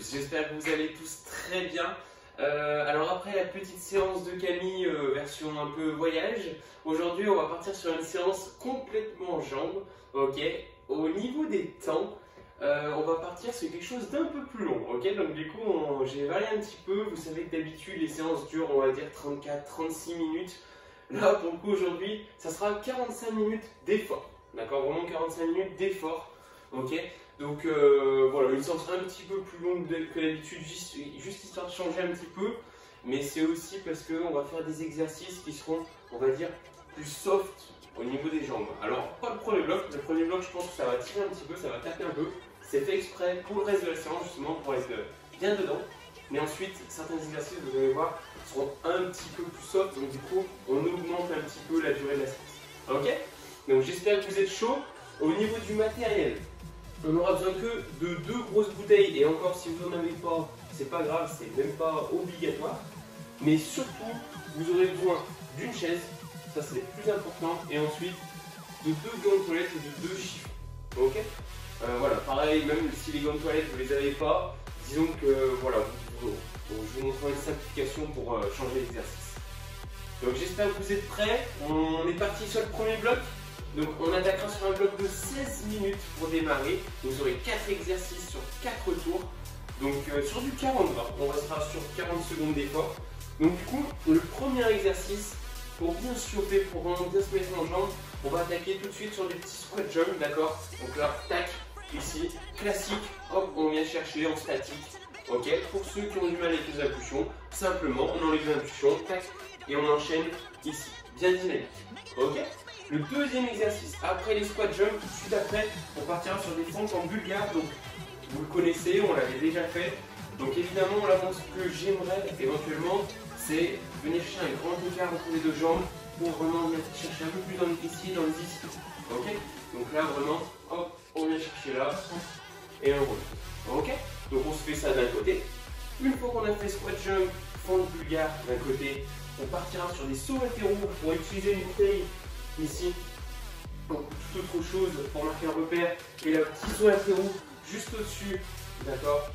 j'espère que vous allez tous très bien. Alors après la petite séance de Camille, version un peu voyage, aujourd'hui on va partir sur une séance complètement jambes, ok. Au niveau des temps, on va partir sur quelque chose d'un peu plus long, ok. Donc du coup j'ai varié un petit peu, vous savez que d'habitude les séances durent on va dire 34-36 minutes. Là pour le coup aujourd'hui ça sera 45 minutes d'effort, d'accord, vraiment 45 minutes d'effort, ok. Donc voilà, une séance un petit peu plus longue que d'habitude, juste histoire de changer un petit peu. Mais c'est aussi parce qu'on va faire des exercices qui seront, on va dire, plus soft au niveau des jambes. Alors, pas le premier bloc. Le premier bloc, je pense que ça va tirer un petit peu, ça va taper un peu. C'est fait exprès pour le reste de la séance, justement, pour être bien dedans. Mais ensuite, certains exercices, vous allez voir, seront un petit peu plus soft. Donc du coup, on augmente un petit peu la durée de la séance. Ok? Donc j'espère que vous êtes chaud. Au niveau du matériel, on n'aura besoin que de 2 grosses bouteilles, et encore si vous n'en avez pas, c'est pas grave, c'est même pas obligatoire. Mais surtout, vous aurez besoin d'une chaise, ça c'est le plus important, et ensuite de 2 gants de toilette et de 2 chiffons. Ok, voilà, pareil, même si les gants de toilette vous les avez pas, disons que voilà, je vous montrerai une simplification pour changer l'exercice. Donc j'espère que vous êtes prêts. On est parti sur le premier bloc. Donc on attaquera sur un bloc de 16 minutes pour démarrer. Vous aurez 4 exercices sur 4 tours. Donc sur du 40-20, on restera sur 40 secondes d'effort. Donc du coup, le premier exercice, pour bien se chauffer, pour vraiment bien se mettre en jambes, on va attaquer tout de suite sur des petits squat jumps, d'accord. Donc là, tac, ici, classique, hop, on vient chercher en statique. Ok, pour ceux qui ont du mal avec les impulsions, simplement on enlève les impulsions, tac, et on enchaîne ici, bien dynamique. Ok. Le deuxième exercice, après les squat jumps, tout de suite après, on partira sur des fentes en bulgare. Donc vous le connaissez, on l'avait déjà fait. Donc évidemment, là, ce que j'aimerais éventuellement, c'est venir chercher un grand écart entre les deux jambes pour vraiment venir chercher un peu plus dans le fessier, dans les ischios. Ok. Donc là, vraiment, hop, on vient chercher là et on roule. Ok. Donc on se fait ça d'un côté. Une fois qu'on a fait squat jump, fente bulgare d'un côté, on partira sur des sauts latéraux pour utiliser une bouteille. Ici, donc toute autre chose pour marquer un repère, et le petit saut latéraux juste au-dessus, d'accord,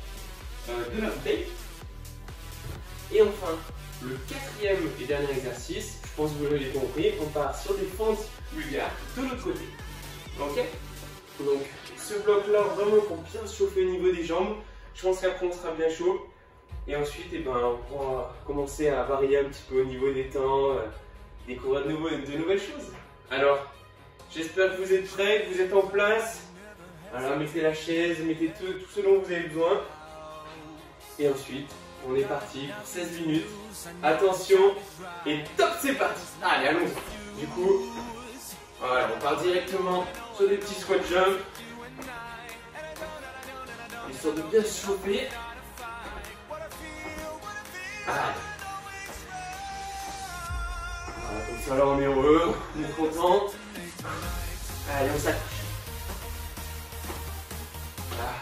de la bouteille. Et enfin, le quatrième et dernier exercice, je pense que vous l'avez compris, on part sur des fentes bulgares de l'autre côté. Ok. Donc ce bloc-là, vraiment pour bien se chauffer au niveau des jambes, je pense qu'après on sera bien chaud. Et ensuite, eh ben, on pourra commencer à varier un petit peu au niveau des temps, découvrir de nouvelles choses. Alors, j'espère que vous êtes prêts, que vous êtes en place. Alors, mettez la chaise, mettez tout ce dont vous avez besoin. Et ensuite, on est parti pour 16 minutes. Attention, et top, c'est parti. Allez, allons. Du coup, voilà, on part directement sur des petits squat jumps. Histoire de bien se chauffer. Allez. Voilà, comme ça là on est heureux, on est content. Allez, on s'accroche. Voilà.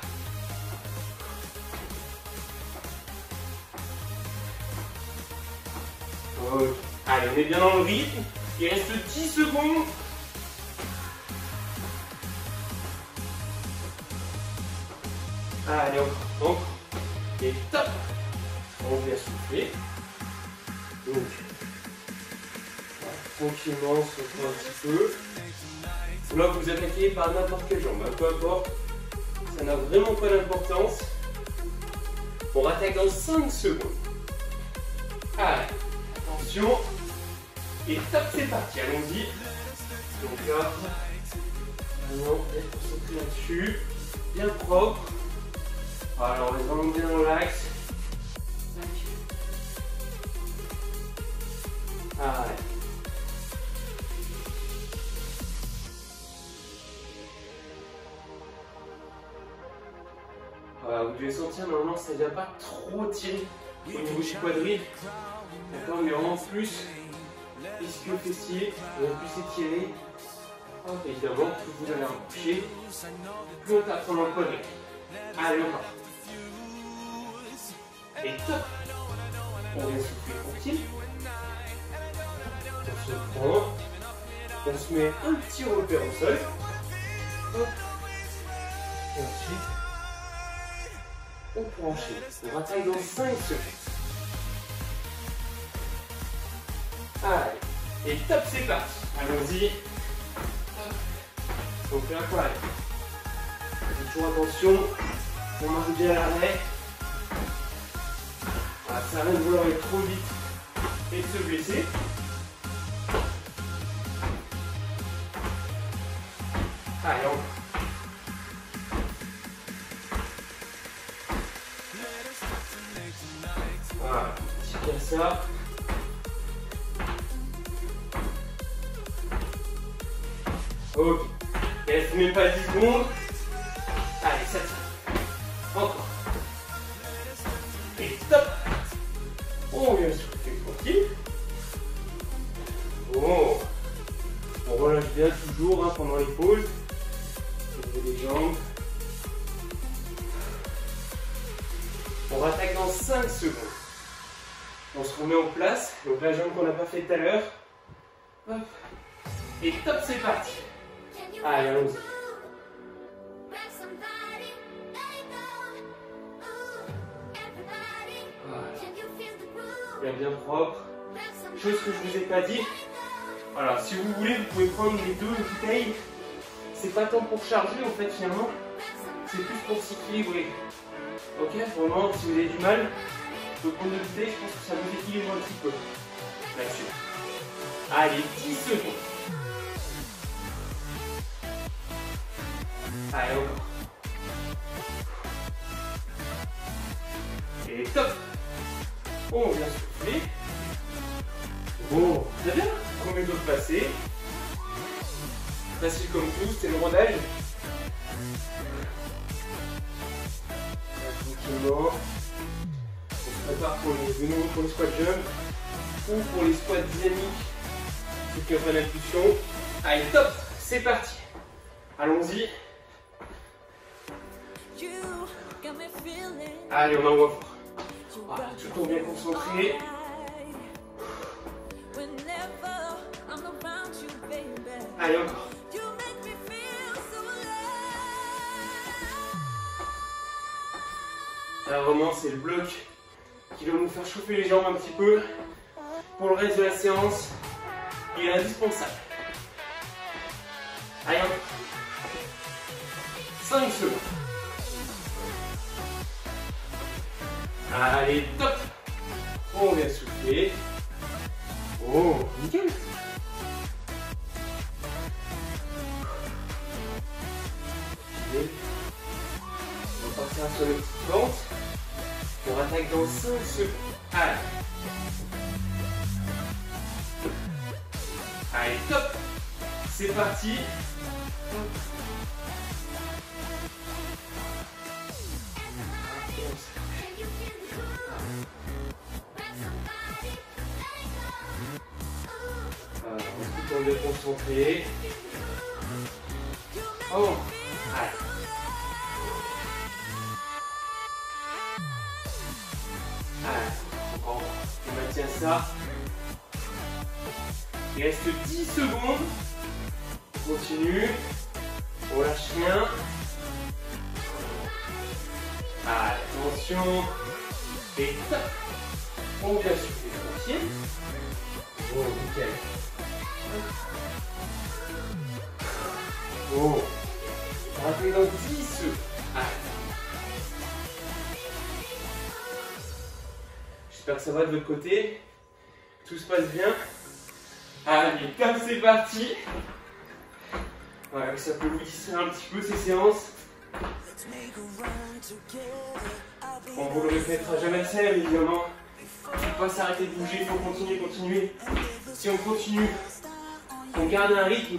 Okay. Allez, on est bien dans le rythme. Il reste 10 secondes. Allez, encore. Et top. On vient souffler. Donc, tranquillement, on se retrouve un petit peu. Là, vous attaquez par n'importe quelle jambe, peu importe. Ça n'a vraiment pas d'importance. On attaque dans 5 secondes. Allez, attention. Et top, c'est parti, allons-y. Donc là, vraiment, bien concentré là-dessus. Bien propre. Voilà, on est vraiment bien dans l'axe. Allez. Voilà, vous devez sentir, normalement ça ne vient pas trop tirer au niveau du quadril. D'accord, mais vraiment plus ischio fessier, on va plus étirer. Évidemment, plus vous allez en boucher, plus on tape pendant le quadril. Allez, on part. Et top. On vient souffler tranquille. On se prend. On se met un petit repère au sol. Hop. Et ensuite, On peut enchaîner. On rattaque dans 5 secondes. Allez. Et top, c'est parti. Allons-y. Donc là, pareil. Faites toujours attention. On marche bien à l'arrêt. Voilà, ça rien de vouloir aller trop vite et de se blesser. Allez, on... Voilà, c'est bien ça. Ok, il reste même pas 10 secondes. Allez, ça tient. Encore. Et stop. On vient souffler tranquille. Bon. On relâche bien toujours hein, pendant les pauses. Lever les jambes. On rattaque dans 5 secondes. On se remet en place. Donc la jambe qu'on n'a pas fait tout à l'heure. Et top, c'est parti. Allez, allons-y. Voilà. Bien propre. Chose que je ne vous ai pas dit. Alors, si vous voulez, vous pouvez prendre les 2 bouteilles. C'est pas tant pour charger, en fait, finalement. C'est plus pour s'équilibrer. Ok, vraiment, si vous avez du mal, vous pouvez prendre 2 bouteilles. Je pense que ça vous équilibre un petit peu. Là-dessus. Allez, 10 secondes. Allez, encore. Et top. On vient souffler. Bon, très bien. Combien d'autres passer. Facile comme tout, c'est le rodage. Tranquillement. On se prépare pour de nouveau pour les squat jump ou pour les squats dynamiques. Ceux qui ont pas d'impulsion. Allez, top. C'est parti. Allons-y. Allez, on envoie fort. Voilà, toujours bien concentré. Allez, encore. Là, vraiment, c'est le bloc qui doit nous faire chauffer les jambes un petit peu. Pour le reste de la séance, il est indispensable. Allez, encore. 5 secondes. Allez, top. On vient souffler. Oh, nickel. On va partir sur les petites pentes. On attaque dans 5 secondes. Allez. Allez, top. C'est parti. On est concentré. Oh, allez. Allez, on maintient ça. Il reste 10 secondes. On continue. On lâche rien. Allez, attention. Et top. On vient souffler tranquille. Oh, nickel. Oh, on va faire dans 10. J'espère que ça va de votre côté. Tout se passe bien. Allez, comme c'est parti. Voilà, ça peut vous distraire un petit peu ces séances. On vous le répétera jamais assez, évidemment. Il ne faut pas s'arrêter de bouger, il faut continuer. Si on continue, on garde un rythme.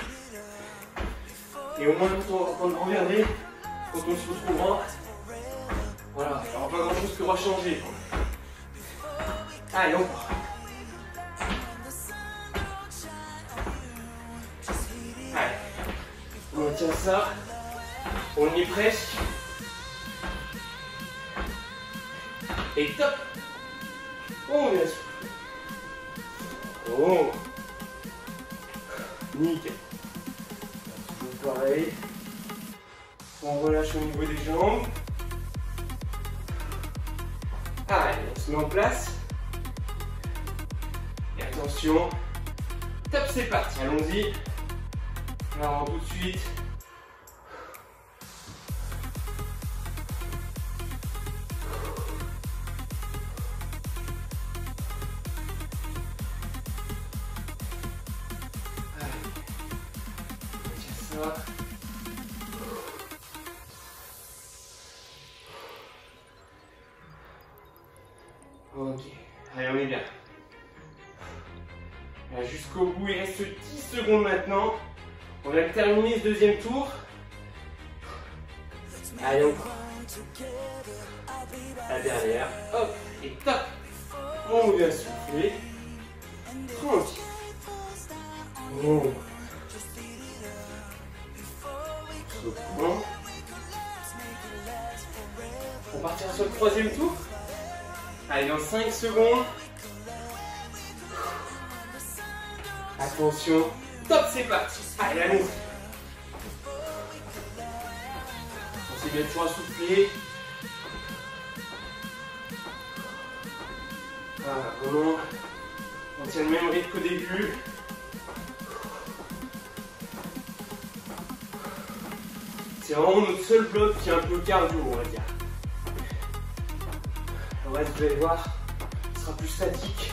Et au moins quand on reviendrait, quand on se retrouvera, voilà, il n'y aura pas grand chose qui aura changé. Allez, on part. Allez, on tient ça, on y est presque. Et top. On vient souffler. Oh, nickel. Toujours pareil. On relâche au niveau des jambes. se met en place. Et attention. Top, c'est parti. Allons-y. Alors, tout de suite. Ça. Ok, allez, on est bien. Jusqu'au bout, il reste 10 secondes maintenant. On vient de terminer ce deuxième tour. Allez, encore. La dernière. Hop, et top. On vient souffler. Tranquille. Bon. Bon. On partira sur le troisième tour. Allez, dans 5 secondes. Attention. Top, c'est parti. Allez, allons-y. On s'est bien toujours à souffler. Voilà, vraiment. On tient le même rythme qu'au début. C'est vraiment notre seul bloc qui est un peu cardio, on va dire. Le reste, vous allez voir, ce sera plus statique.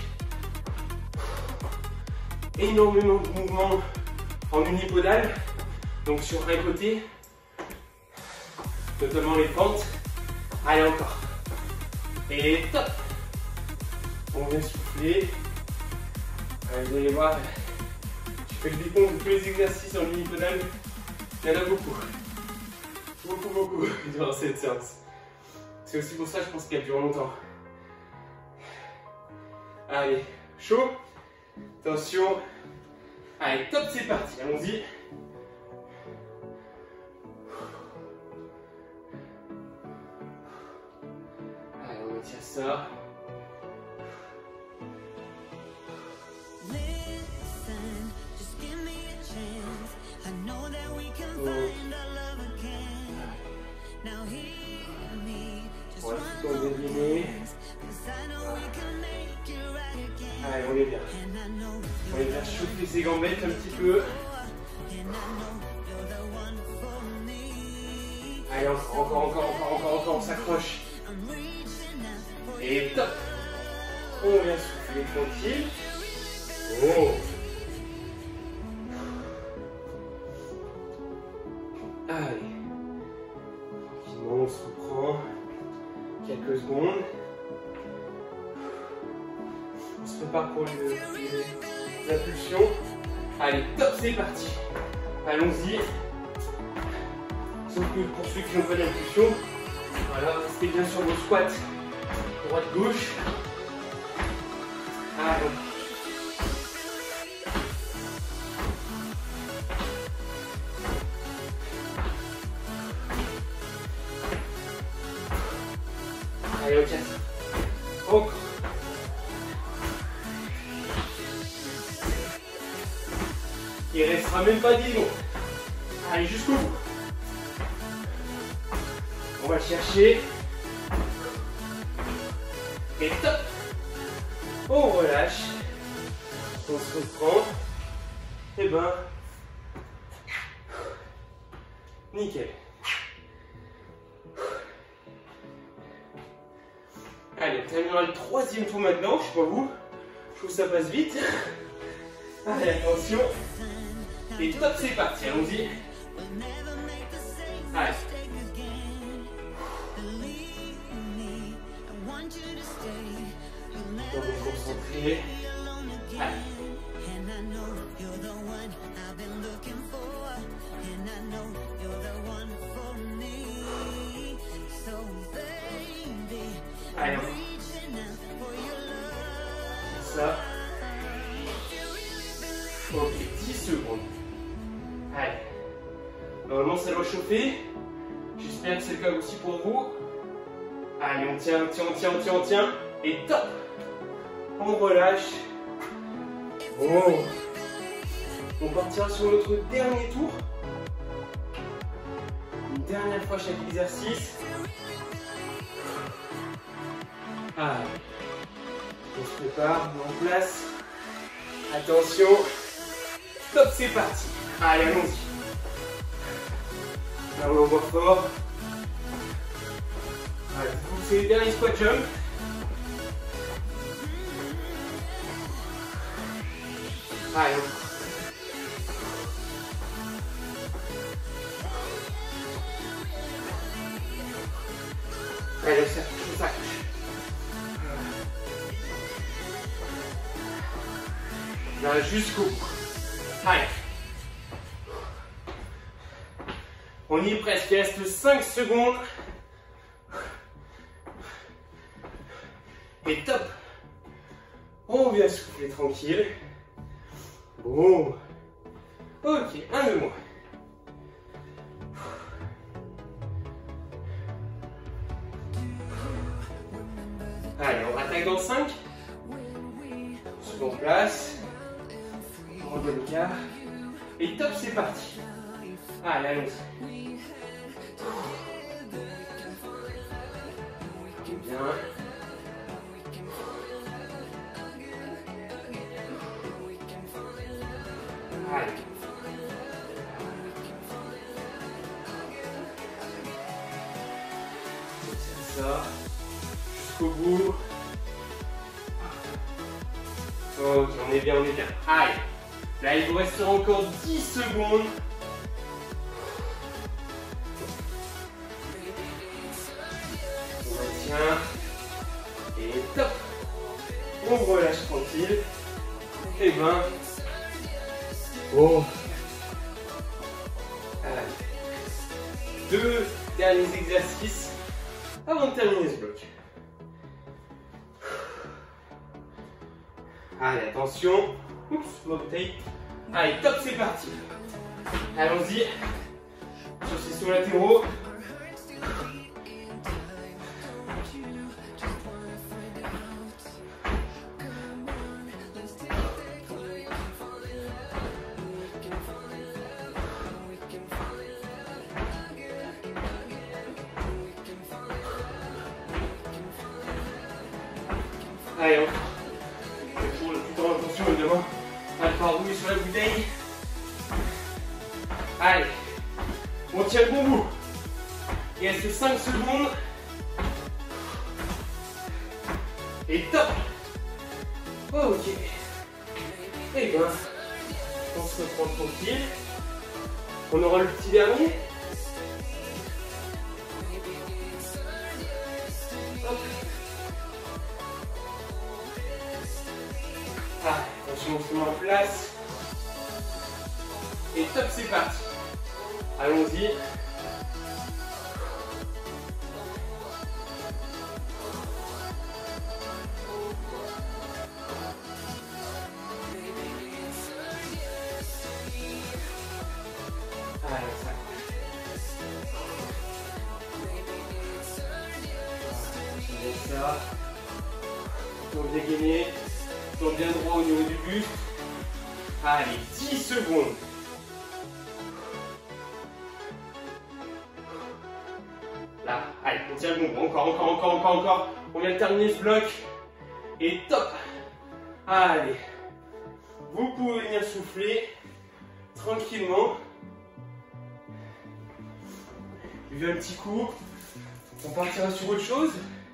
Énormément de mouvements en unipodal, donc sur un côté, notamment les pentes. Allez, encore. Et top. On vient souffler. Allez, vous allez voir, je fais le décompte de tous les exercices en unipodal. Il y en a beaucoup. Beaucoup durant cette séance. C'est aussi pour ça, je pense qu'elle dure longtemps. Allez, chaud. Attention. Allez, top, c'est parti. Allons-y. Allez, on retire ça. Voilà, tout en déliné. Allez, on est bien. On va faire chauffer ses gambettes un petit peu. Allez, encore, on s'accroche. Et top. On vient souffler tranquille. Oh. Allez. Tranquillement, on se reprend. Quelques secondes. On se prépare pour les impulsions. Allez, top, c'est parti. Allons-y. Sauf que pour ceux qui n'ont pas d'impulsion, voilà, restez bien sur vos squats. Droite-gauche. Allez. Allez, on casse. Encore. Il restera même pas 10 secondes. Allez, jusqu'au bout. On va le chercher. Et top. On relâche. On se reprend. Et ben, nickel. Allez, on terminera le troisième tour maintenant. Je sais pas vous. Je trouve que ça passe vite. Allez, attention. Et top, c'est parti. Allons-y. Allez. On va se concentrer. Allez. Allez, ça. Ok, 10 secondes. Allez. Normalement, ça doit chauffer. J'espère que c'est le cas aussi pour vous. Allez, on tient. Et top. On relâche. Bon. On partira sur notre dernier tour. Une dernière fois chaque exercice. Allez. On se prépare, on est en place. Attention. Top, c'est parti. Allez, allons-y. Là, on envoie fort. Allez, c'est le dernier squat jump. Allez, allez, on s'accroche. Là, jusqu'au bout. Allez. On y est presque, il reste 5 secondes. Et top. On vient souffler tranquille. Bon. Ok, un de moins. Allez, on attaque dans 5. Seconde place. On redonne le quart. Et top, c'est parti. Allez, allons-y. Bien. Allez. C'est ça. Jusqu'au bout. Ok, on est bien, on est bien. Allez. Là, il vous restera encore 10 secondes. On maintient. Et top. On relâche tranquille. Et 20. Oh. Allez. 2 derniers exercices avant de terminer ce bloc. Allez, attention. Oups, ma bouteille. Allez, top, c'est parti. Allons-y. Sur ces sauts latéraux. Allez, on fait toujours le plus grand attention évidemment à ne pas rouler sur la bouteille. Allez, on tient le bon bout. Il reste 5 secondes. Et top. Ok. Et bien, on se reprend tranquille. On aura le petit dernier. Hop. Ah, attention, on se met en place. Et top, c'est parti. Allons-y. Allez, ça. Ça. Tourne bien gainé. Tourne bien droit au niveau du buste. Allez, 10 secondes. Là, allez, on tient le bon. Encore. On vient de terminer ce bloc. Et top. Allez. Vous pouvez venir souffler tranquillement. Buvez un petit coup. On partira sur autre chose.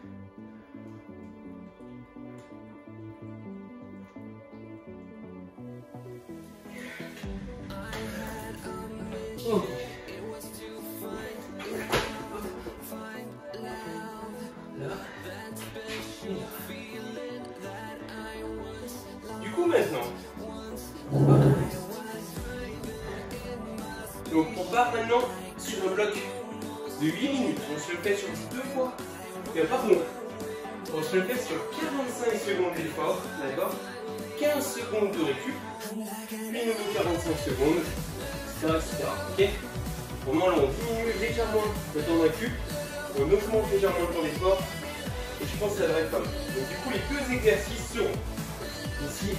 Ok. Là. Du coup maintenant, donc on part maintenant sur un bloc de 8 minutes. On se le fait sur 2 fois. Pardon. On se le fait sur 45 secondes d'effort, d'accord, 15 secondes de récup, puis nouveau 45 secondes, etc. Ok. Au moment là, on diminue légèrement le temps de récup, on augmente légèrement le temps d'effort, et je pense que ça devrait être pas mal. Donc du coup, les 2 exercices seront ici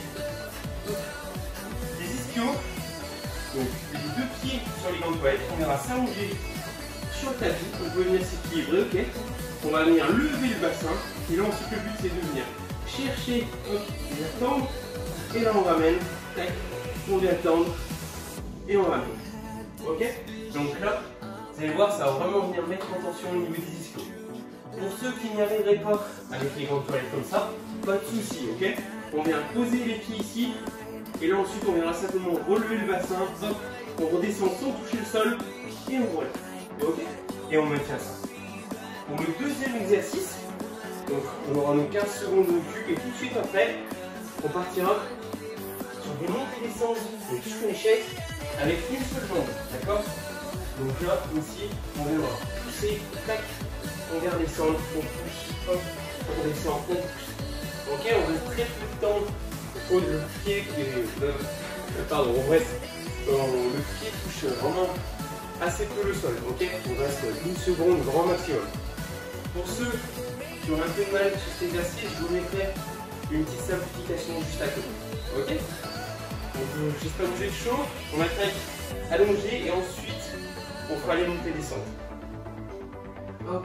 les ischios, donc les 2 pieds sur les gants de toilette, on ira s'allonger sur le tapis, on peut venir s'équilibrer, ok. On va venir lever le bassin, et là ensuite le but c'est de venir chercher, hop, on vient tendre, et là on ramène, tac, on vient tendre, et on ramène. Ok? Donc là, vous allez voir, ça va vraiment venir mettre en tension au niveau des ischios. Pour ceux qui n'y arriveraient pas avec les grandes toilettes comme ça, pas de souci, ok? On vient poser les pieds ici, et là ensuite on viendra simplement relever le bassin, hop, on redescend sans toucher le sol, et on relève. Ok? Et on maintient ça. Pour le deuxième exercice, donc on aura nos 15 secondes de recul, et tout de suite après, on partira sur des montées et descentes, donc sur une chaise, avec une seule jambe, d'accord? Donc là, ici, on va pousser, tac, on vient descendre, on pousse, hop, on descend, on pousse. Ok, on reste très peu de temps au le pied qui est, pardon, on reste, le pied touche vraiment assez peu le sol, ok? On reste 12 secondes grand maximum. Pour ceux qui ont un peu de mal sur cet exercice, je vous mettrai une petite simplification juste à côté, ok? Donc j'espère que vous êtes chaud, on va être allongé et ensuite on fera les montées et descentes. Hop.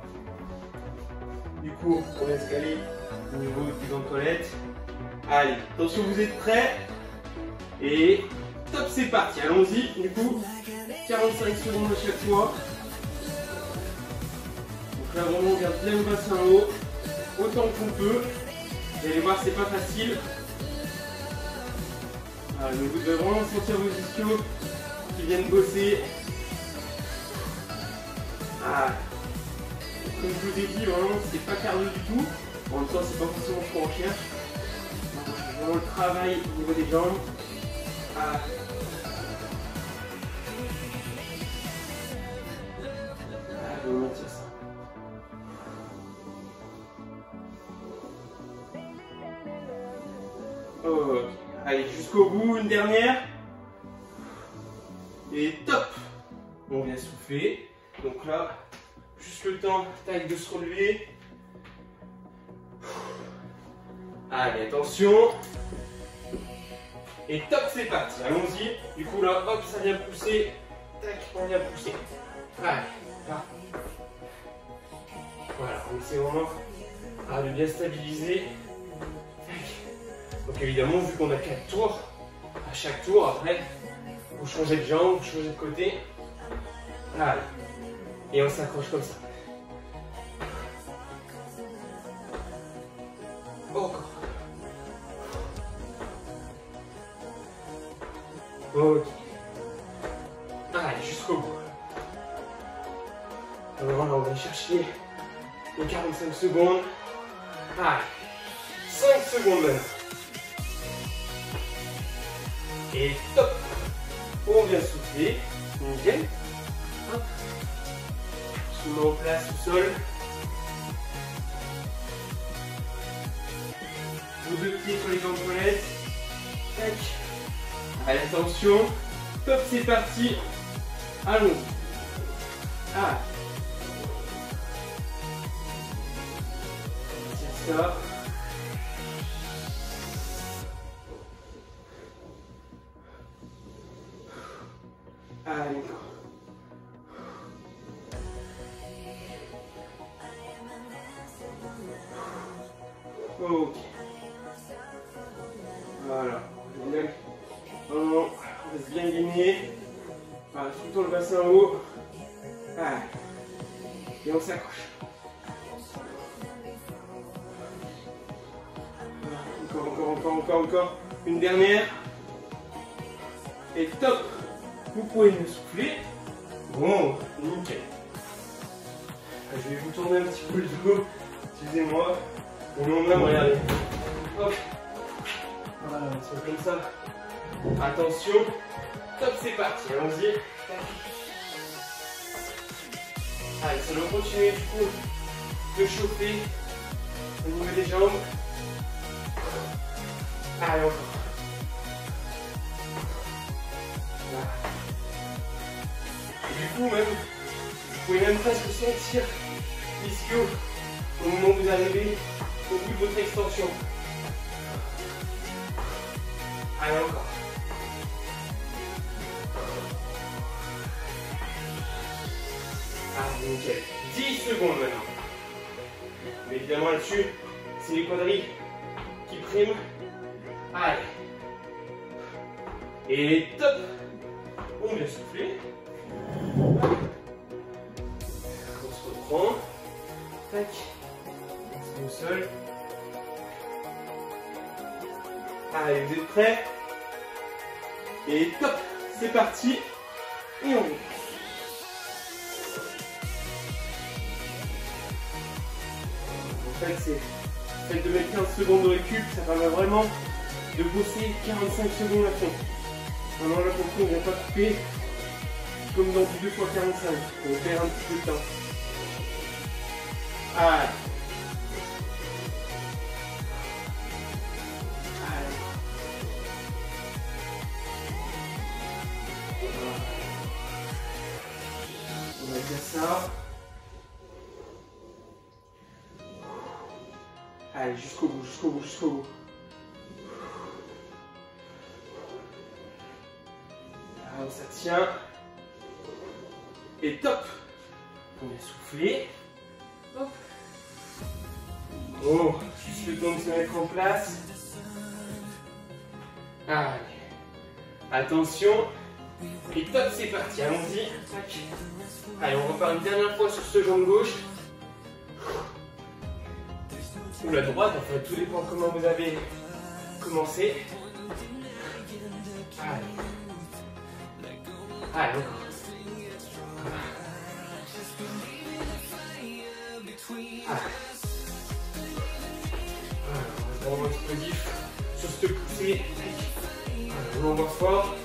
Du coup, on va se caler au niveau des grandes toilettes. Allez, attention, vous êtes prêts? Et top, c'est parti, allons-y. Du coup, 45 secondes à chaque fois. Donc là, vraiment, on garde bien le bassin haut, autant qu'on peut. Vous allez voir, c'est pas facile. Voilà, vous devez vraiment sentir vos ischios qui viennent bosser. Ah. Comme je vous ai dit, vraiment, c'est pas cardio du tout. En même temps, c'est pas forcément ce qu'on recherche. Vraiment le travail au niveau des jambes. Ah. Je vais mentir ça. Ok. Allez, jusqu'au bout, une dernière. Et top. On vient souffler. Donc là, juste le temps, tac, de se relever. Allez, attention. Et top, c'est parti. Allons-y. Du coup, là, hop, ça vient pousser. Tac, on vient pousser. Allez, là. Voilà, on essaie vraiment de bien stabiliser. Tac. Donc évidemment, vu qu'on a 4 tours, à chaque tour, après, vous changez de jambe, vous changez de côté. Allez. Et on s'accroche comme ça. Encore. Ok. Allez, jusqu'au bout. Alors là, on va chercher les 45 secondes. Allez. 5 secondes maintenant. Et top. On vient souffler. Nickel. Hop. Je me mets en place au sol. Vos deux pieds sur les grandes toilettes. Tac. Allez, attention. Top, c'est parti. Allons. Ah. C'est ça. Allez. Ok. Voilà. On reste bien gainé. Voilà, tout le temps le bassin haut. Allez. Et on s'accroche. Encore. Une dernière. Et top. Vous pouvez me souffler. Bon, nickel. Je vais vous tourner un petit peu le dos. Excusez-moi. Au lendemain, regardez. Hop. Voilà, on se fait comme ça. Attention. Top, c'est parti. Allons-y. Allez, ça va continuer du coup de chauffer au niveau des jambes. Allez, encore. Voilà. Et du coup, même, vous pouvez même presque sentir l'ischio au moment où vous arrivez au bout de votre extension. Allez, encore. Ah, nickel. 10 secondes maintenant. Mais évidemment, là-dessus, c'est les quadris qui prime. Allez. Et top. On vient souffler. On se reprend. Tac. On se met au sol. Allez, vous êtes prêts? Et top. C'est parti. Et on roule. En fait, c'est de mettre 15 secondes de récup, ça permet vraiment de bosser 45 secondes à fond. Vraiment là pour le coup, on ne va pas couper comme dans du 2x45. On perd un petit peu de temps. Allez. Allez. On va dire ça. Allez, jusqu'au bout, jusqu'au bout, jusqu'au bout. Là, ça tient. Et top. On vient souffler. Hop. Oh, juste le temps de se mettre en place. Allez. Attention. Et top, c'est parti. Allons-y. Allez, on repart une dernière fois sur ce jambe gauche. Ou la droite, enfin tout dépend comment vous avez commencé. Allez. Allez, encore. On va vraiment explosif sur cette poussée. On envoie fort.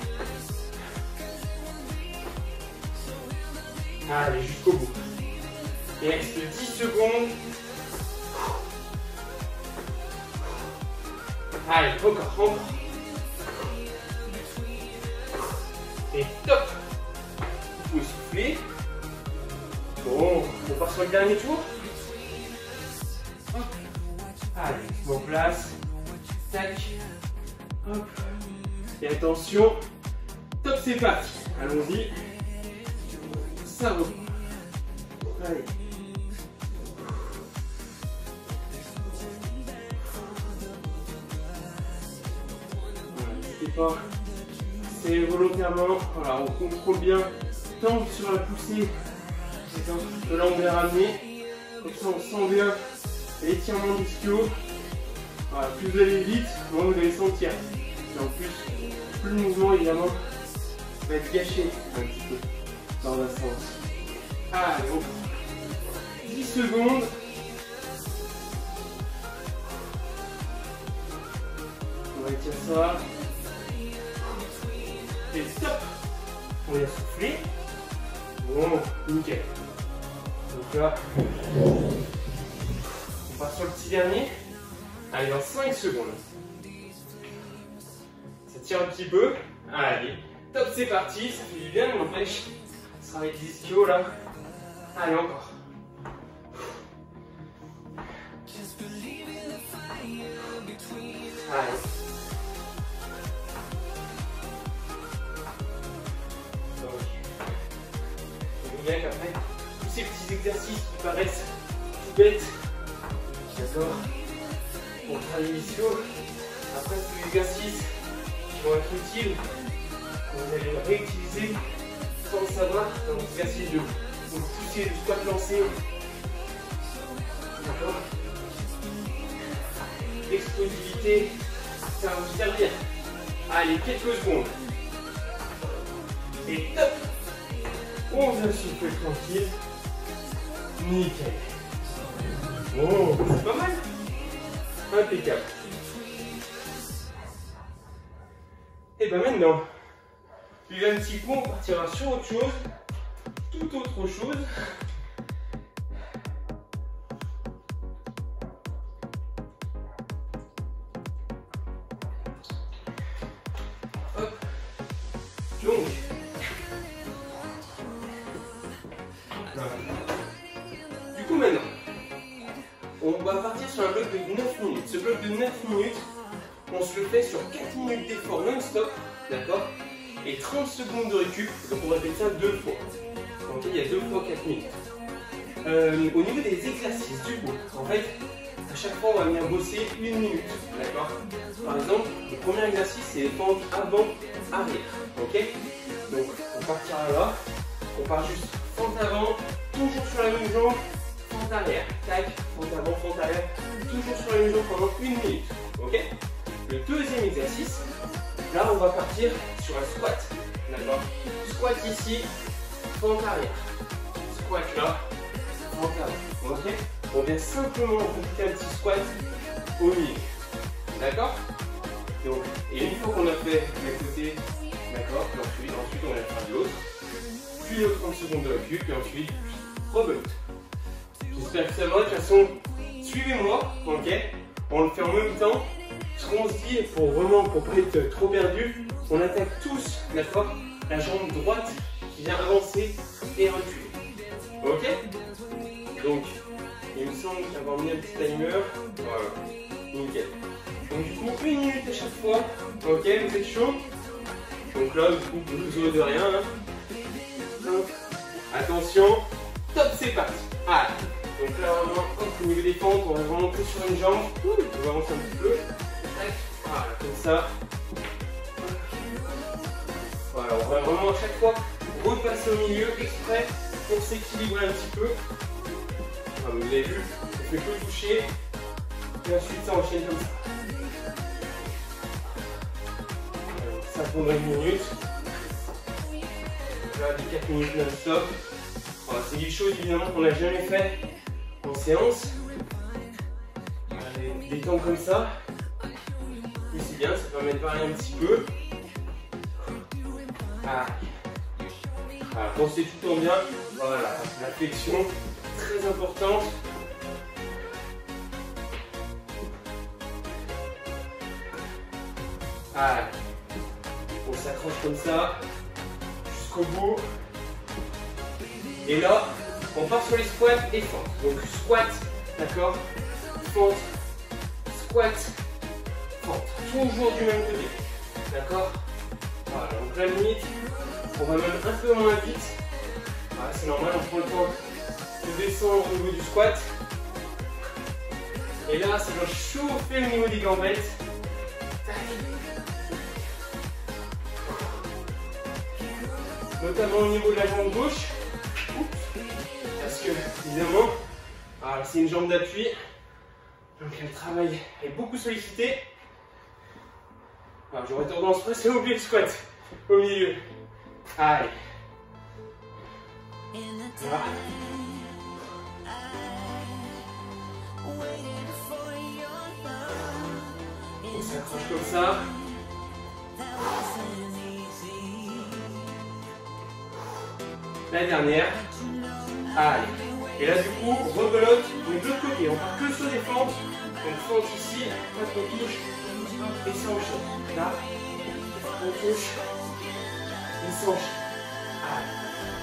Allez, jusqu'au bout. Il reste 10 secondes. Allez, encore. Et top. Vous soufflez. Bon, on part sur le dernier tour. Hop. Allez, je m'en place. Tac. Hop. Et attention. Top, c'est parti. Allons-y. Ça reprend. Allez. C'est volontairement, voilà, on contrôle bien tant sur la poussée, que là on vient ramener, comme ça on sent bien l'étirement du ischio. Voilà, plus vous allez vite, moins vous allez sentir. Et en plus le mouvement évidemment va être gâché un petit peu dans un sens. Allez, on prend 10 secondes. On va étirer ça. Et stop. On vient souffler. Bon, nickel. Donc là, on part sur le petit dernier. Allez, dans 5 secondes. Ça tire un petit peu. Allez, top, c'est parti. Ça fait du bien, mais n'empêche. Ça sera avec les ischios là. Allez, encore. Allez. Qu'après, tous ces petits exercices qui paraissent tout bêtes, d'accord, pour travailler les ischios, après ces exercices qui vont être utiles, vous allez les réutiliser sans le savoir dans l'exercice de pousser, de squat lancé, d'accord, l'explosivité, ça va vous servir. Allez, quelques secondes. Et top. On vient souffler tranquille. Nickel. Oh, c'est pas mal. Impeccable. Et bien maintenant, il y a un petit coup, on partira sur autre chose. Tout autre chose. Hop. Donc. Du coup maintenant, on va partir sur un bloc de 9 minutes. Ce bloc de 9 minutes, on se le fait sur 4 minutes d'effort non-stop, d'accord, et 30 secondes de récup, donc on répète ça 2 fois. Donc il y a 2 fois 4 minutes. Au niveau des exercices, du coup, en fait, À chaque fois, on va venir bosser 1 minute. D'accord? Par exemple, le premier exercice, c'est les fentes avant-arrière. Ok? Donc, on partira là. On part juste fente avant, toujours sur la même jambe, fente arrière. Tac, fente avant, fente arrière. Toujours sur la même jambe pendant 1 minute. Ok? Le deuxième exercice, là, on va partir sur un squat. D'accord? Squat ici, fente arrière. Squat là, fente avant. Ok? On vient simplement rajouter un petit squat au milieu. D'accord? Donc, et une fois qu'on a fait les côtés, d'accord, ensuite on va faire de l'autre, puis les 30 secondes de recul, puis ensuite rebelote. J'espère que ça va. De toute façon, suivez-moi, ok? On le fait en même temps. Ce qu'on se dit, pour pas être trop perdu, on attaque tous, d'accord, la jambe droite qui vient avancer et reculer. Ok? Donc, il me semble qu'avoir mis un petit timer, voilà, nickel. Donc du coup, 1 minute à chaque fois, ok, vous êtes chaud? Donc là, du coup, vous ne jouez de rien. Hein. Donc, attention, top, c'est parti. Allez, donc là, vraiment, au niveau des pentes, on va vraiment que sur une jambe. On va avancer un petit peu. Voilà, comme ça. Voilà, on va vraiment à chaque fois repasser au milieu exprès pour s'équilibrer un petit peu. Ah, vous avez vu, on fait que toucher. Et ensuite, ça enchaîne comme ça. Ça prendra 1 minute. Là, des 4 minutes non-stop. Voilà, c'est des choses évidemment qu'on n'a jamais fait en séance. Des temps comme ça. Mais c'est bien, ça permet de varier un petit peu. Ah. Voilà, pensez tout le temps bien. Voilà, la flexion, très importante. Allez. On s'accroche comme ça jusqu'au bout. Et là, on part sur les squats et fentes. Donc squat, d'accord, fente, squat, fente. Toujours du même côté. D'accord? Voilà, donc la limite, on va même un peu moins vite. Voilà, c'est normal, on prend le temps de descendre au niveau du squat. Et là, ça va chauffer au niveau des gambettes. Notamment au niveau de la jambe gauche. Parce que, évidemment, c'est une jambe d'appui. Donc le travail est beaucoup sollicité. J'aurais tendance presque à oublier le squat au milieu. Allez. Voilà. On s'accroche comme ça. La dernière. Allez. Et là du coup, rebelote de l'autre côté. On part que sur les fentes. Donc fente ici, hop, on touche. Et ça enchaîne. Là, on touche. Et ça enchaîne. Allez.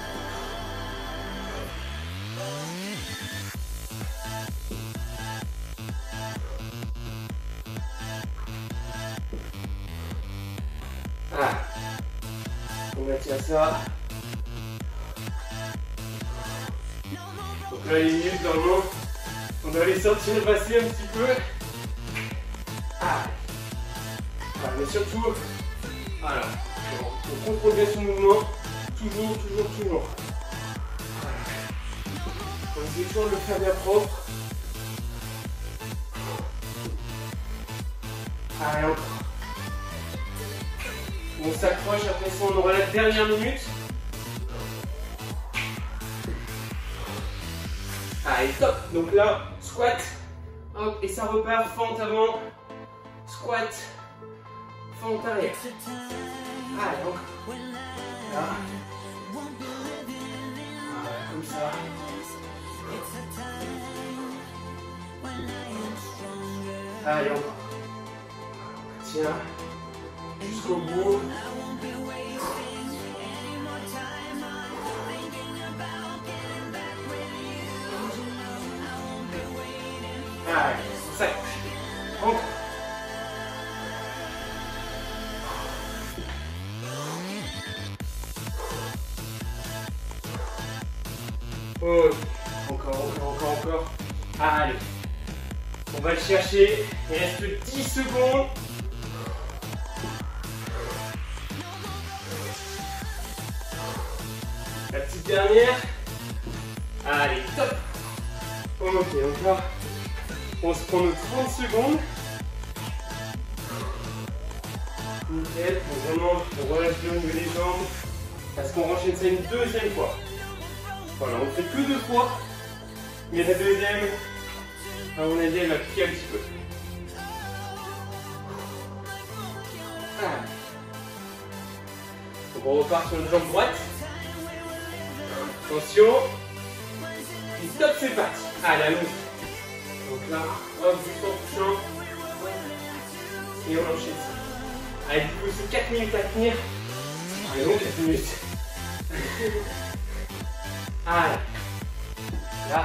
Ah. On maintient ça. Donc là, les minutes, normalement, on doit les sortir et passer un petit peu. Ah. Voilà, mais surtout, voilà, on contrôle bien son mouvement. Toujours. Voilà. On essaie toujours de le faire bien propre. Allez, encore. On s'accroche, après ça on aura la dernière minute. Allez, top. Donc là, squat, hop, et ça repart, fente avant, squat, fente arrière. Allez, donc, là, voilà, comme ça. Allez, encore. Tiens, jusqu'au bout. Allez, on s'accroche. Encore. Oh, encore. Allez. On va le chercher. Il reste 10 secondes. La petite dernière. Allez, top. Ok, donc là, on se prend nos 30 secondes. Nickel. Donc vraiment, on relâche bien au niveau des jambes. Parce qu'on enchaîne ça une deuxième fois. Voilà, on ne fait que 2 fois. Mais la deuxième, à mon avis, elle va piquer un petit peu. Ah. Donc on repart sur une jambe droite. Attention. Et top, c'est parti. Allez, allons-y. Donc là, hop, juste en touchant. Et on enchaîne ça. Allez, du coup, c'est 4 minutes à tenir. Allez, donc 4 minutes. Allez. Là.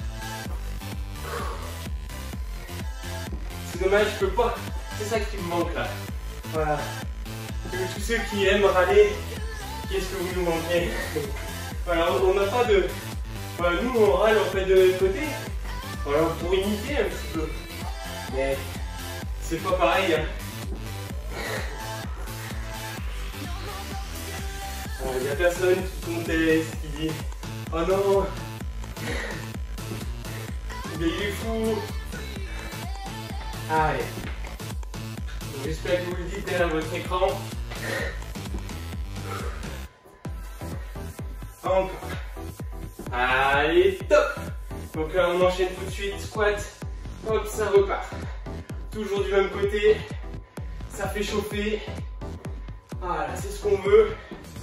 C'est dommage, je peux pas. C'est ça qui me manque là. Voilà. Tous ceux qui aiment râler, qu'est-ce que vous nous manquez? Voilà, on n'a pas de. Voilà, nous on râle en fait de côté. Voilà, pour imiter un petit peu. Mais c'est pas pareil. Hein. Il n'y a personne qui conteste, qui dit oh non, mais il est fou. Allez. J'espère que vous le dites derrière votre écran. Encore. Allez, top. Donc là, on enchaîne tout de suite. Squat. Hop, ça repart. Toujours du même côté. Ça fait chauffer. Voilà, c'est ce qu'on veut.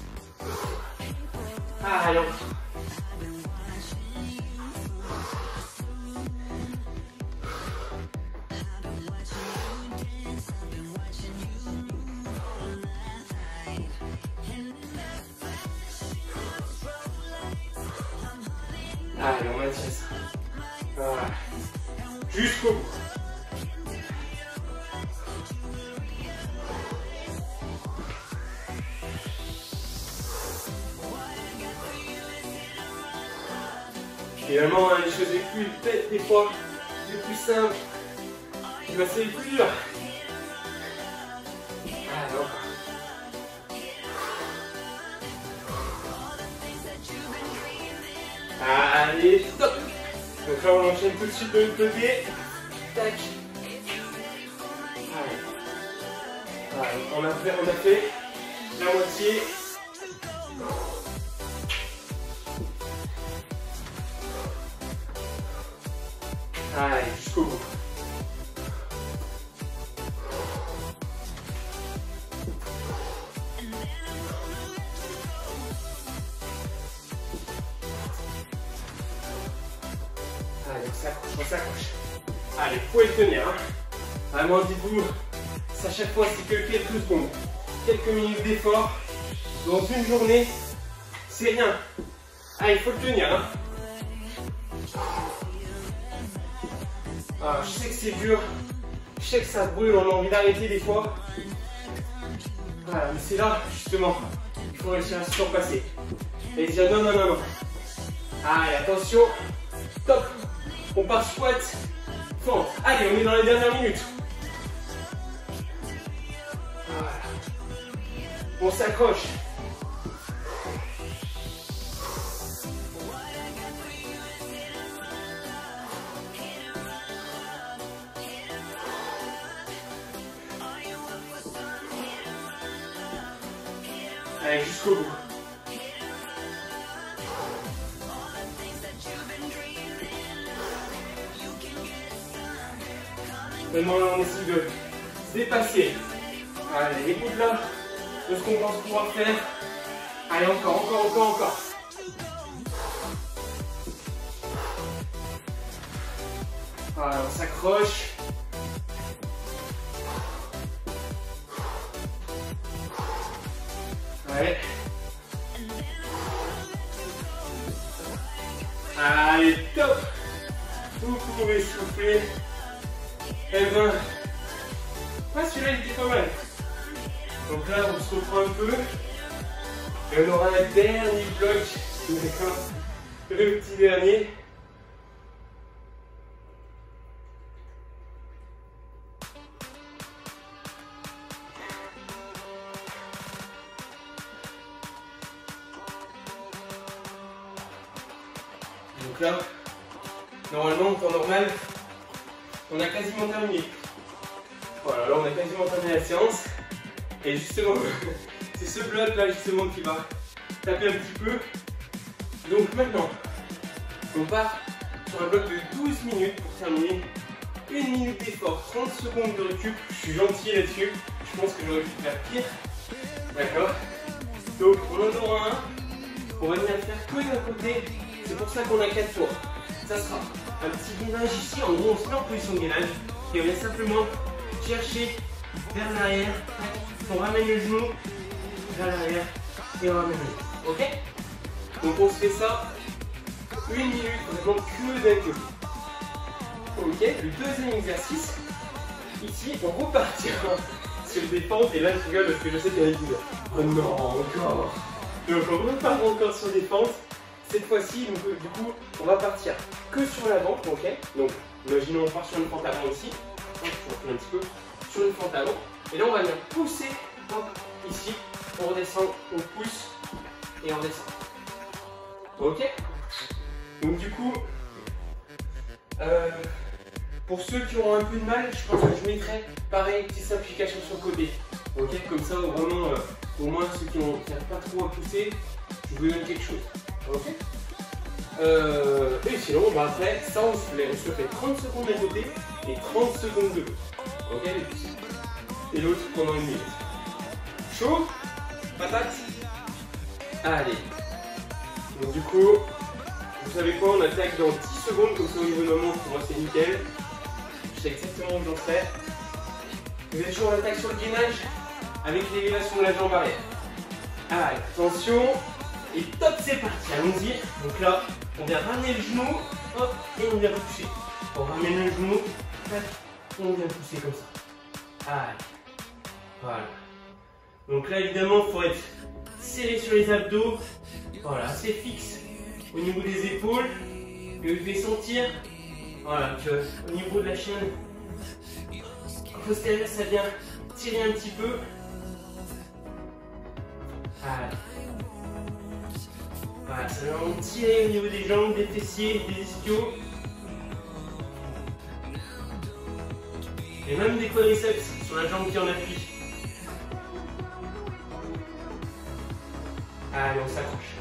Allez, encore. Allez, on maintient ça. Voilà. Jusqu'au bout. Finalement, les choses les plus bêtes des fois, les plus simples, c'est les plus dures. Alors. Allez, stop. Donc là, on enchaîne tout de suite de l'autre côté. Tac. Allez. Voilà, on a fait la moitié. Allez, jusqu'au bout. Allez, on s'accroche. Allez, vous pouvez le tenir. Hein. Vraiment, dites-vous, à chaque fois, c'est que quelques secondes, quelques minutes d'effort. Dans une journée, c'est rien. Allez, il faut le tenir. Hein. Alors, je sais que c'est dur, je sais que ça brûle, on a envie d'arrêter des fois. Voilà, mais c'est là, justement, il faut réussir à se surpasser. Et dire non, non, non, non. Allez, attention, top. On part squat, fente. Allez, on est dans les dernières minutes. Voilà. On s'accroche. Allez, jusqu'au bout. Maintenant, on essaie de se dépasser. Allez, écoute là de ce qu'on pense pouvoir faire. Allez, encore. Voilà, on s'accroche. Ouais. Allez, top. Vous pouvez souffler. Eh ben, ouais, celui-là il était pas mal. Donc là, on se reprend un peu. Et on aura un dernier bloc. D'accord. Le petit dernier. Donc là, normalement, en temps normal, on a quasiment terminé. Voilà, là on a quasiment terminé la séance. Et justement, c'est ce bloc là justement qui va taper un petit peu. Donc maintenant, on part sur un bloc de 12 minutes pour terminer. 1 minute d'effort, 30 secondes de récup. Je suis gentil là-dessus. Je pense que j'aurais pu faire pire. D'accord. Donc on en aura un. On va venir faire que d'un côté. C'est pour ça qu'on a 4 tours. Ça sera un petit gainage ici. En gros, on se met en position de gainage. Et on vient simplement chercher vers l'arrière. On ramène le genou vers l'arrière. Et on ramène le genou. Ok. Donc on se fait ça 1 minute, vraiment que d'un côté. Ok, le deuxième exercice, ici on repartira sur des fentes, et là je rigole parce que je sais qu'il y a des douleurs. Oh non, encore. Donc on repart encore sur des fentes, cette fois-ci, donc du coup on va partir que sur l'avant, ok. Donc imaginons on part sur une fente avant ici, je recule un petit peu, sur une fente avant, et là on va venir pousser, hop, ici, on redescend, on pousse, et on descend. Ok. Donc du coup, pour ceux qui auront un peu de mal, je pense que je mettrai pareil, petite simplification sur le côté. Ok, comme ça vraiment, au moins ceux qui n'arrivent pas trop à pousser, je vous donne quelque chose. Ok. Et sinon, bah après, ça on se fait 30 secondes d'un côté et 30 secondes de l'autre. Ok, les pouces. Et l'autre pendant 1 minute. Chaud? Patate? Allez. Donc du coup, vous savez quoi, on attaque dans 10 secondes, comme ça au niveau de ma montre, pour moi c'est nickel. Je sais exactement où j'en serai. Vous êtes chaud, on attaque sur le gainage avec l'élévation de la jambe arrière. Allez, attention. Et top, c'est parti, allons-y. Donc là, on vient ramener le genou, hop, et on vient pousser. On ramène le genou, tac, et on vient pousser comme ça. Allez, voilà. Donc là, évidemment, il faut être serré sur les abdos. Voilà, assez fixe au niveau des épaules. Et vous devez sentir, voilà, qu'au niveau de la chaîne postérieure, ça vient tirer un petit peu. Allez. Voilà, ça va vraiment tirer au niveau des jambes, des fessiers, des ischios. Et même des quadriceps sur la jambe qui en appuie. Allez, on s'accroche.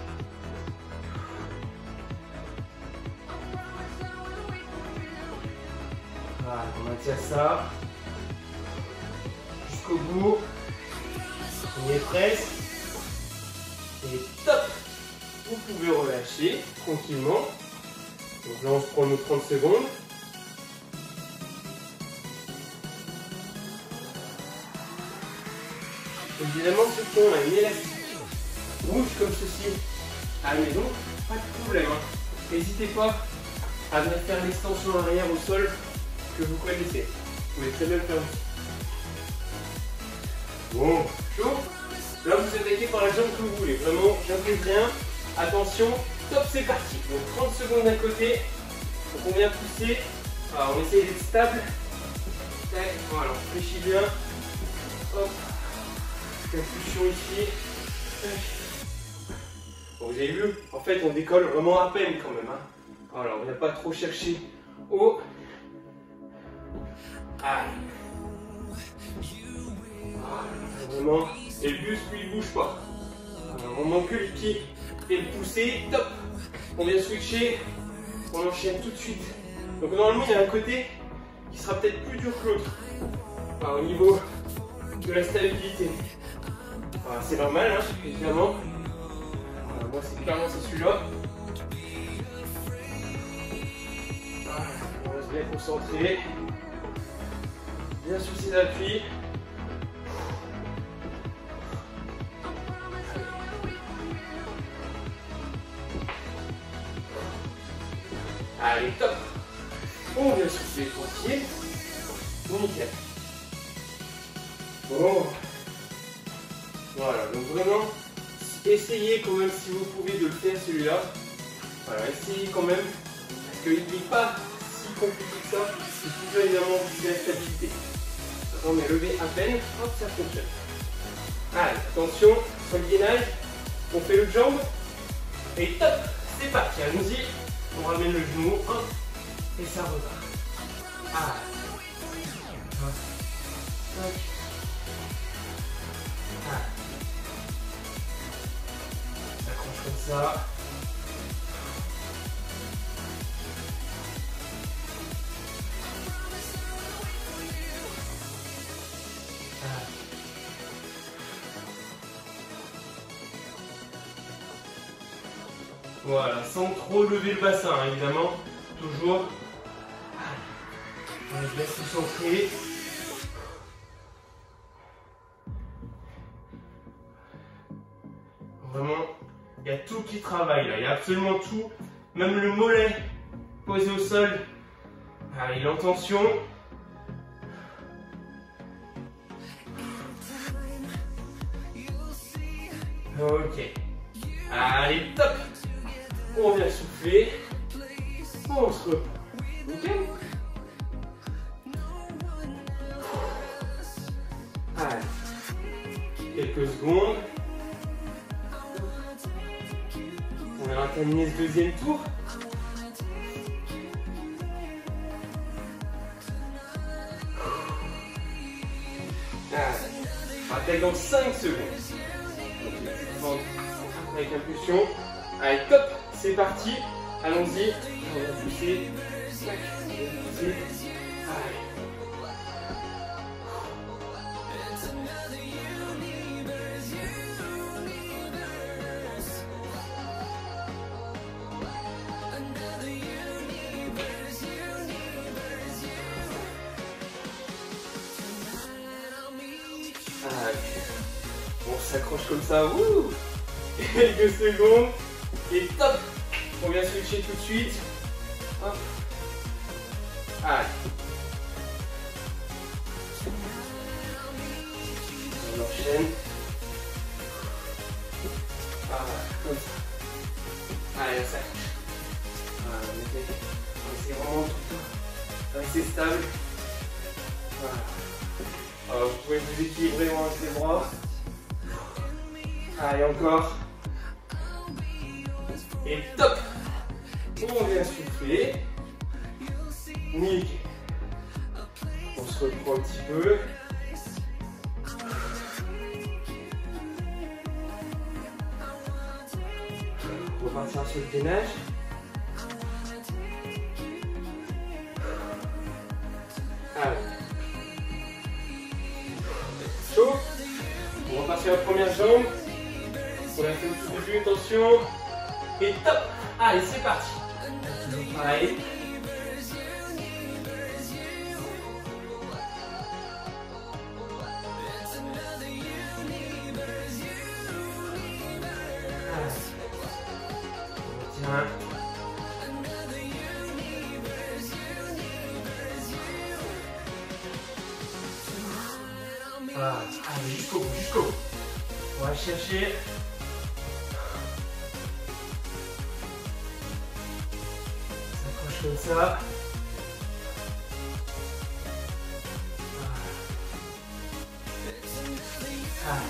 Voilà, on maintient ça. Jusqu'au bout. On y est presque. Et top! Vous pouvez relâcher tranquillement. Donc là, on se prend nos 30 secondes. Évidemment, ceux qui ont un élastique rouge comme ceci à la maison, pas de problème. N'hésitez pas à venir faire l'extension arrière au sol que vous connaissez. Vous pouvez très bien le faire aussi. Bon, chaud. Là, vous attaquez par la jambe que vous voulez. Vraiment, j'impose rien. Attention, top, c'est parti. Donc 30 secondes d'un côté. Donc on vient pousser. Alors, on essaye d'être stable. Tac, voilà, on réfléchit bien. Hop. Impulsion ici. Tac. Bon, vous avez vu, en fait, on décolle vraiment à peine quand même. Hein. Voilà, on ne vient pas trop chercher haut. Allez. Voilà, vraiment. Et le buste, lui, il ne bouge pas. Alors, on manque que le pied et le pousser. Top. On vient switcher. On enchaîne tout de suite. Donc, normalement, il y a un côté qui sera peut-être plus dur que l'autre. Au niveau de la stabilité. Voilà, c'est normal, hein, évidemment. Voilà, moi, c'est clairement celui-là. Voilà, on reste bien concentré. Bien sur ses appuis. Allez, top. On vient sur ses pieds. Nickel. Bon. Voilà, donc vraiment, essayez quand même si vous pouvez de le faire celui-là. Voilà, essayez quand même. Parce qu'il n'est pas si compliqué que ça. Il faut évidemment viser la stabilité. On est levé à peine, hop, ça fonctionne. Allez, attention, sur le gainage, on fait l'autre jambe. Et top, c'est parti, allons-y. On ramène le genou, hop, et ça repart. Ah. Hop. Tac. Ah. Ça accroche comme ça. Voilà, sans trop lever le bassin, hein, évidemment. Toujours. On laisse bien se concentrer. Vraiment, il y a tout qui travaille là. Il y a absolument tout. Même le mollet posé au sol. Ah, il est en tension. Ok. Allez, top. On vient souffler. On se reprend. Ok. Allez. Quelques secondes. On va terminer ce deuxième tour. Allez. On attaque dans 5 secondes. Avec impulsion. Allez, top. C'est parti, allons-y, on va pousser, allez. On s'accroche comme ça, wouh. Quelques secondes. Et top. On vient switcher tout de suite. Hop. Allez. On enchaîne. Voilà, comme ça. Allez, on s'accroche. Voilà, on essaie vraiment tout le temps rester stable. Voilà. Alors, vous pouvez vous équilibrer avec les bras. Allez, encore. Et top. On vient souffler. Nickel. On se reprend un petit peu. On va partir sur le gainage. Allez. Chaud. On va passer la première jambe. On a fait le tout début, attention. Et top. Allez, c'est parti. Toujours pareil. Tiens. Voilà. Allez, jusqu'au bout, jusqu'au bout. On va chercher. S'accroche comme ça. Voilà.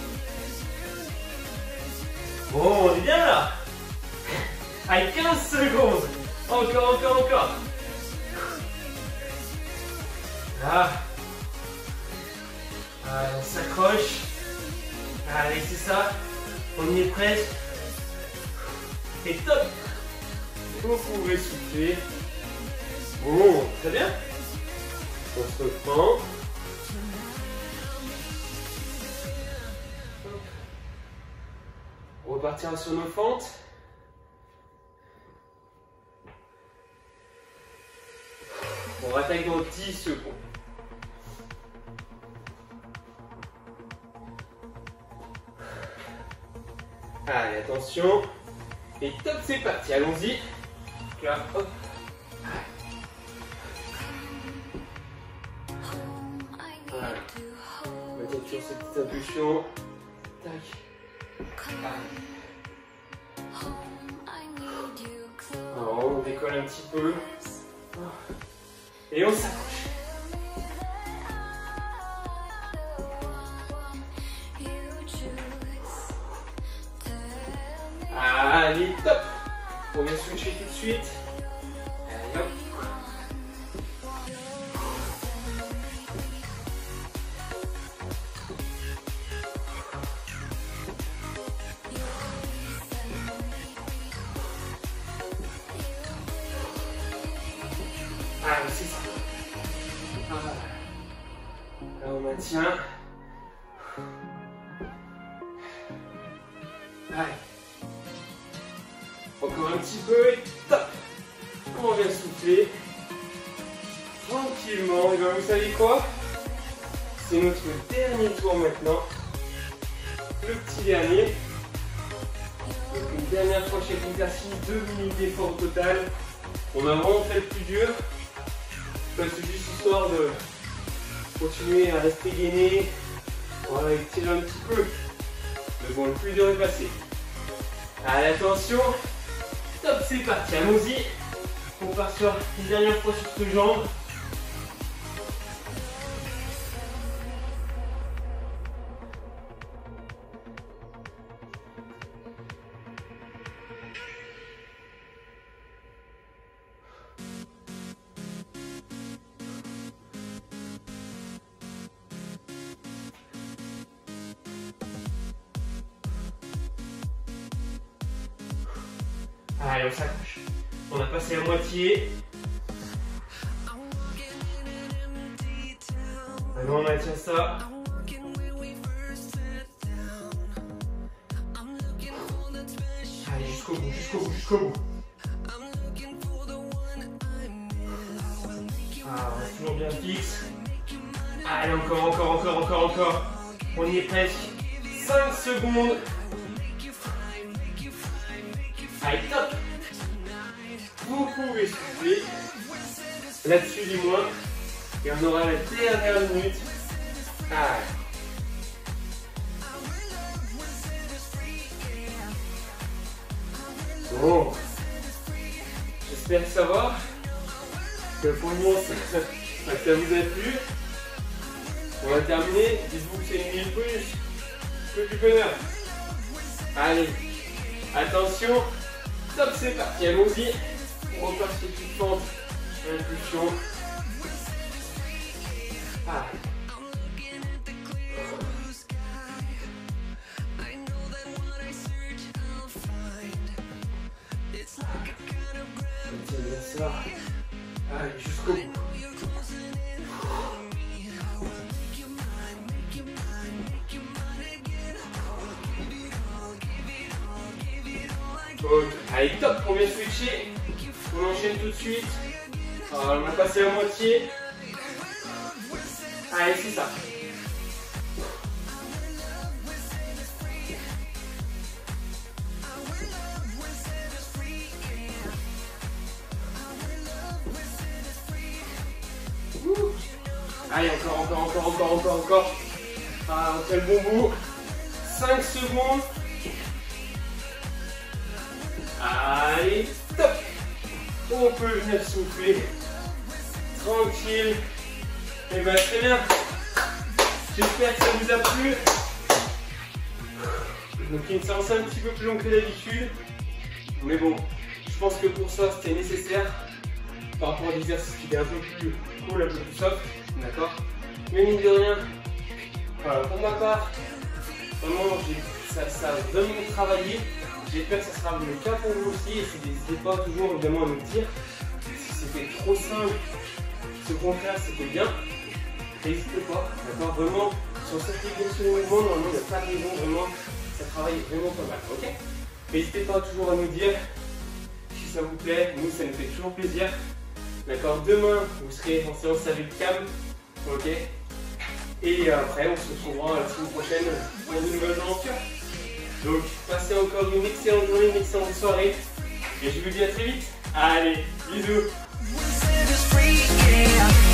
Bon, on est bien là. Allez, 15 secondes. Encore. Là. Allez, on s'accroche. Allez, c'est ça. On y est presque. Et top. Vous pouvez souffler. Bon, très bien. On se reprend. On repartira sur nos fentes. On rattaque dans 10 secondes. Allez, attention. Et top, c'est parti. Allons-y. Là, hop. Voilà. On va mettre toujours cette petite impulsion. Tac. Alors, on décolle un petit peu. Et on s'accroche. Allez, top. On vient switcher tout de suite. Allez hop. Allez, c'est ça. Là, on maintient. Allez. Encore un petit peu et top. On vient souffler. Tranquillement. Et bien, vous savez quoi? C'est notre dernier tour maintenant. Le petit dernier. Donc, une dernière fois chaque exercice, 2 minutes d'effort au total. On a vraiment fait le plus dur. C'est juste histoire de continuer à rester gainé. Voilà, étirer un petit peu. Mais bon, le plus dur est passé. Allez, attention. Top, c'est parti. Allons-y. On part sur une dernière fois sur cette jambe. Allez, on s'accroche. On a passé la moitié. Maintenant, on maintient ça. Allez, jusqu'au bout, jusqu'au bout, jusqu'au bout. Ah, on reste toujours bien fixe. Allez, encore. On y est presque. 5 secondes. Allez, top. Vous pouvez souffler. Là-dessus, du moins. Et on aura la dernière minute. Allez. Bon. J'espère que ça va. Que pour le moment, ça vous a plu. On va terminer. Dites-vous que c'est une minute plus. Que du bonheur. Allez. Attention. Top, c'est parti. Allons-y. On repart sur petite pente. Impulsion. Allez. Tiens ça. Allez, jusqu'au bout. Okay. Allez, top, on vient switcher. On enchaîne tout de suite. Alors, on a passé la moitié. Allez, c'est ça. Allez, encore. Ah, on fait le bon bout. 5 secondes. Allez, top. On peut venir souffler. Tranquille. Et bien, très bien. J'espère que ça vous a plu. Donc, une séance un petit peu plus longue que d'habitude. Mais bon, je pense que pour ça, c'était nécessaire. Par rapport à l'exercice qui était un peu plus cool, un peu plus soft. D'accord? Mais mine de rien, voilà, pour ma part, vraiment, ça a vraiment travaillé. J'espère que ça sera le cas pour vous aussi. Et n'hésitez pas toujours évidemment à me dire si c'était trop simple, ce contraire c'était bien. N'hésitez pas, d'accord? Vraiment, sur cette flexion de mouvement, normalement, il n'y a pas de raison, vraiment, ça travaille vraiment pas mal, ok? N'hésitez pas toujours à nous dire si ça vous plaît, nous ça nous fait toujours plaisir. D'accord? Demain, vous serez en séance avec Cam, ok? Et après, on se retrouvera la semaine prochaine pour une nouvelle aventure. Donc, passez encore une excellente journée, une excellente soirée. Et je vous dis à très vite. Allez, bisous!